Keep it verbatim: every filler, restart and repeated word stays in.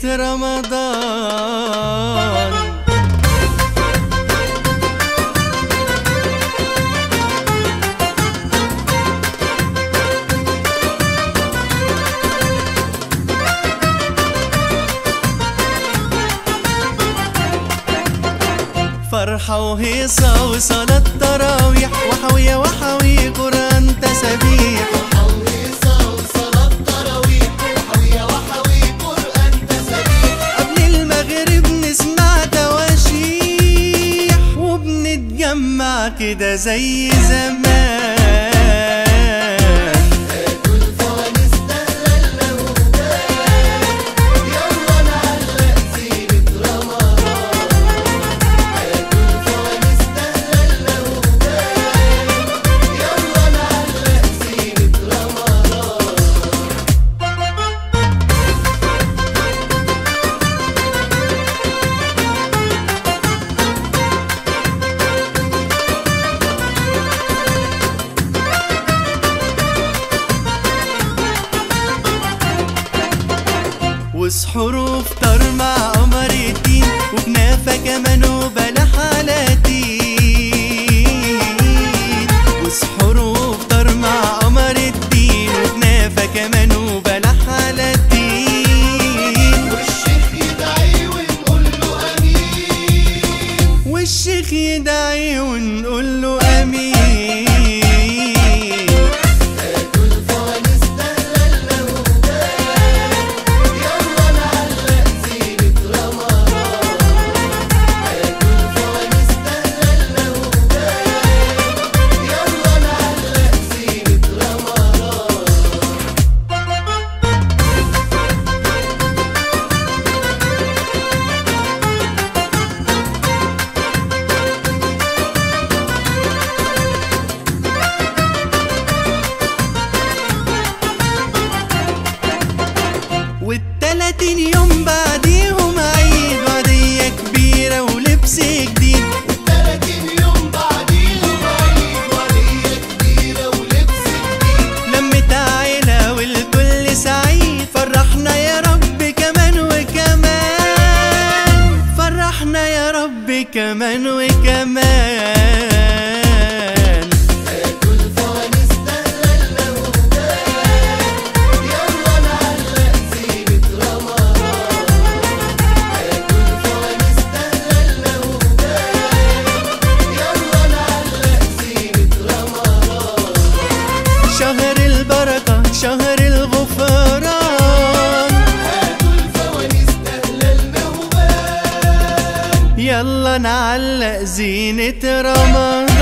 رمضان. فرحة وهيصة وصلاة تراويح وحوية وحوي قرآن تسابيح. فرحة وهيصة وصلاة تراويح وحوية وحوي قرآن تسابيح. قبل المغرب نسمع تواشيح وبنتجمع كده زي زمان. وسحور وفطار مع قمر الدين وكنافة كمان وبلح على الدين. وسحور وفطار مع قمر الدين وكنافة كمان وبلح على الدين. والشيخ يدعي ونقول له امين. والشيخ يدعي ونقول له امين. والتلاتين يوم بعديهم عيد وعدية كبيرة ولبس جديد. والتلاتين يوم بعديهم عيد وعدية كبيرة ولبس جديد. لمة عيلة والكل سعيد فرحنا يا رب كمان وكمان. فرحنا يا رب كمان وكمان. شهر البركة شهر الغفران. هاتوا الفوانيس أهل النوبان. يلا نعلق زينة رمضان.